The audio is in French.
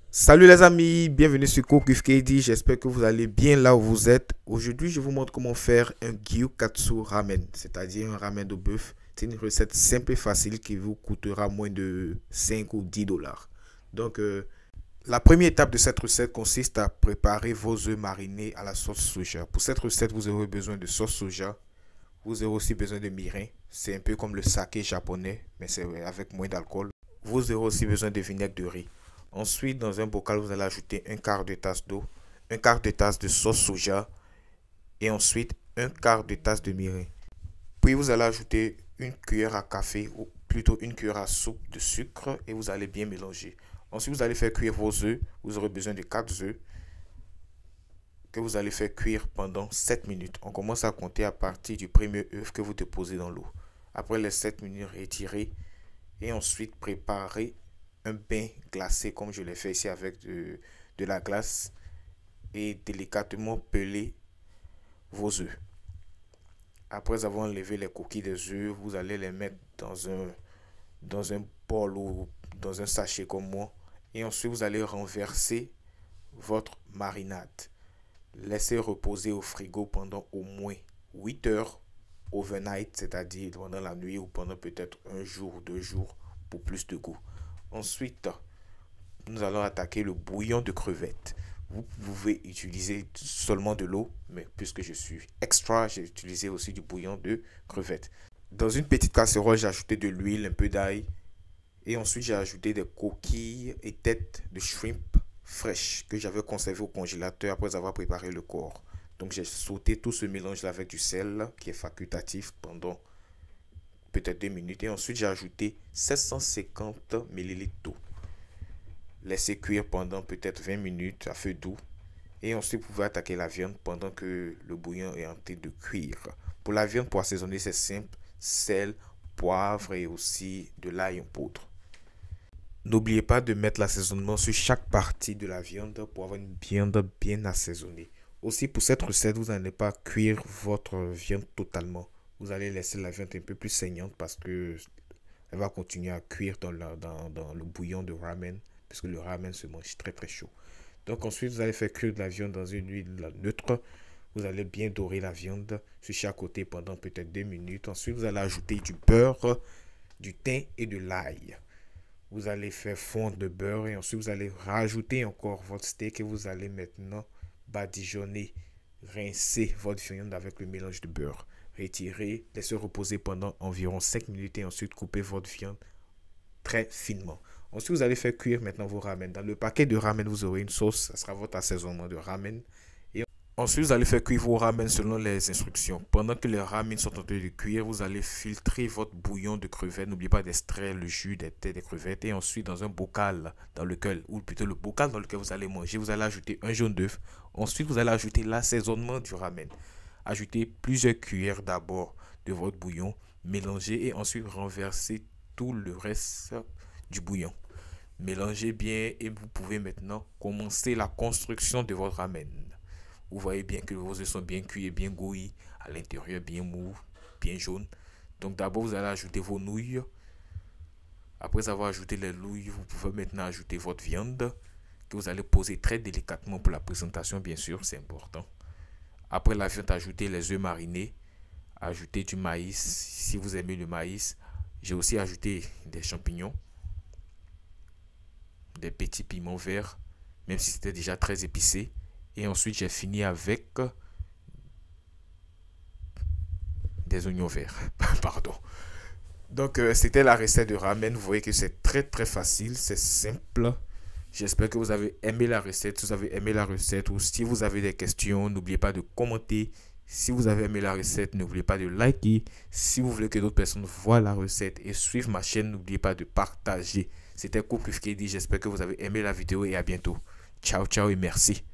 Salut les amis, bienvenue sur Cook with KD, j'espère que vous allez bien là où vous êtes. Aujourd'hui, je vous montre comment faire un gyukatsu ramen, c'est-à-dire un ramen de bœuf. C'est une recette simple et facile qui vous coûtera moins de 5 ou 10 dollars. Donc, la première étape de cette recette consiste à préparer vos œufs marinés à la sauce soja. Pour cette recette, vous aurez besoin de sauce soja, vous aurez aussi besoin de mirin. C'est un peu comme le saké japonais, mais c'est avec moins d'alcool. Vous aurez aussi besoin de vinaigre de riz. Ensuite, dans un bocal, vous allez ajouter un quart de tasse d'eau, un quart de tasse de sauce soja et ensuite un quart de tasse de mirin. Puis vous allez ajouter une cuillère à café ou plutôt une cuillère à soupe de sucre et vous allez bien mélanger. Ensuite, vous allez faire cuire vos œufs. Vous aurez besoin de 4 œufs que vous allez faire cuire pendant 7 minutes. On commence à compter à partir du premier œuf que vous déposez dans l'eau. Après les 7 minutes, retirez et ensuite préparez un bain glacé comme je l'ai fait ici avec de la glace et délicatement peler vos œufs. Après avoir enlevé les coquilles des œufs, vous allez les mettre dans un bol ou dans un sachet comme moi. Et ensuite, vous allez renverser votre marinade. Laissez reposer au frigo pendant au moins 8 heures overnight, c'est-à-dire pendant la nuit ou pendant peut-être un jour ou 2 jours pour plus de goût. Ensuite, nous allons attaquer le bouillon de crevettes. Vous pouvez utiliser seulement de l'eau, mais puisque je suis extra, j'ai utilisé aussi du bouillon de crevettes. Dans une petite casserole, j'ai ajouté de l'huile, un peu d'ail, et ensuite j'ai ajouté des coquilles et têtes de shrimp fraîches que j'avais conservées au congélateur après avoir préparé le corps. Donc j'ai sauté tout ce mélange avec du sel qui est facultatif pendant peut-être 2 minutes et ensuite j'ai ajouté 750 ml d'eau. Laissez cuire pendant peut-être 20 minutes à feu doux. Et ensuite, vous pouvez attaquer la viande pendant que le bouillon est en train de cuire. Pour la viande, pour assaisonner, c'est simple. Sel, poivre et aussi de l'ail en poudre. N'oubliez pas de mettre l'assaisonnement sur chaque partie de la viande pour avoir une viande bien assaisonnée. Aussi, pour cette recette, vous n'allez pas cuire votre viande totalement. Vous allez laisser la viande un peu plus saignante parce que elle va continuer à cuire dans le bouillon de ramen puisque le ramen se mange très très chaud. Donc ensuite, vous allez faire cuire de la viande dans une huile neutre. Vous allez bien dorer la viande sur chaque côté pendant peut-être 2 minutes. Ensuite, vous allez ajouter du beurre, du thym et de l'ail. Vous allez faire fondre le beurre et ensuite vous allez rajouter encore votre steak et vous allez maintenant badigeonner, rincer votre viande avec le mélange de beurre. Retirez, laissez reposer pendant environ 5 minutes et ensuite coupez votre viande très finement. Ensuite, vous allez faire cuire maintenant vos ramen. Dans le paquet de ramen, vous aurez une sauce. Ça sera votre assaisonnement de ramen. Et ensuite, vous allez faire cuire vos ramen selon les instructions. Pendant que les ramen sont en train de cuire, vous allez filtrer votre bouillon de crevettes. N'oubliez pas d'extraire le jus des têtes des crevettes. Et ensuite, dans un bocal dans lequel, ou plutôt le bocal dans lequel vous allez manger, vous allez ajouter un jaune d'œuf. Ensuite, vous allez ajouter l'assaisonnement du ramen. Ajoutez plusieurs cuillères d'abord de votre bouillon. Mélangez et ensuite renversez tout le reste du bouillon. Mélangez bien et vous pouvez maintenant commencer la construction de votre ramen. Vous voyez bien que vos œufs sont bien cuits et bien gouillis, à l'intérieur bien mou, bien jaune. Donc d'abord vous allez ajouter vos nouilles. Après avoir ajouté les nouilles, vous pouvez maintenant ajouter votre viande que vous allez poser très délicatement pour la présentation, bien sûr, c'est important. Après la viande, ajoutez les œufs marinés, ajoutez du maïs si vous aimez le maïs. J'ai aussi ajouté des champignons, des petits piments verts, même si c'était déjà très épicé. Et ensuite, j'ai fini avec des oignons verts. Pardon. Donc, c'était la recette de ramen. Vous voyez que c'est très très facile, c'est simple. J'espère que vous avez aimé la recette. Si vous avez aimé la recette ou si vous avez des questions, n'oubliez pas de commenter. Si vous avez aimé la recette, n'oubliez pas de liker. Si vous voulez que d'autres personnes voient la recette et suivent ma chaîne, n'oubliez pas de partager. C'était Cook with KD. J'espère que vous avez aimé la vidéo et à bientôt. Ciao, ciao et merci.